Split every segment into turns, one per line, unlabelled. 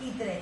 y 3.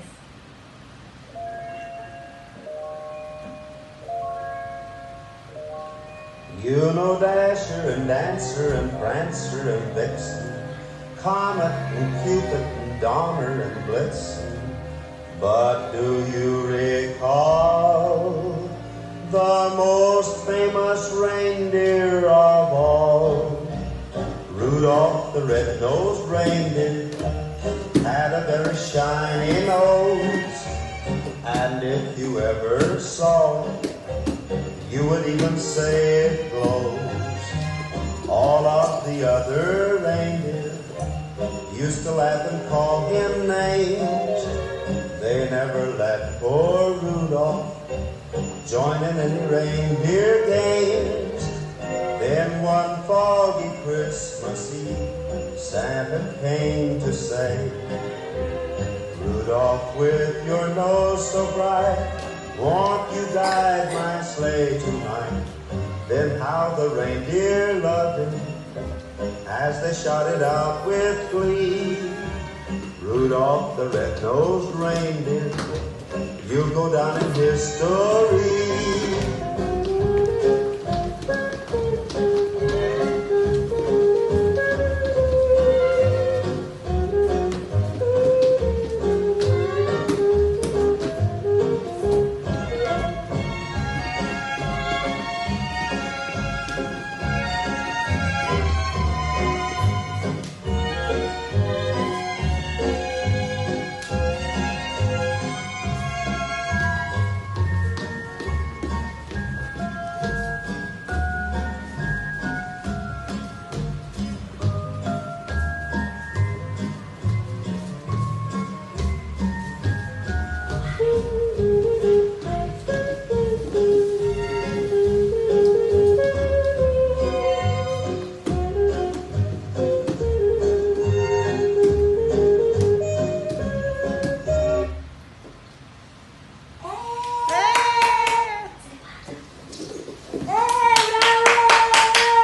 You know Dasher and Dancer and Prancer and Vixen, Comet and Cupid and Donner and Blitzen. But do you recall the most famous reindeer of all? Rudolph the red-nosed reindeer had a very shiny nose, and if you ever saw it, you would even say it glows. All of the other reindeer used to laugh and call him names. They never let poor Rudolph join in any reindeer games. Then one foggy Christmas Eve, Santa came to say, Rudolph, with your nose so bright, won't you guide my sleigh tonight? Then how the reindeer loved him as they shouted out with glee, Rudolph the red-nosed reindeer, you'll go down in history.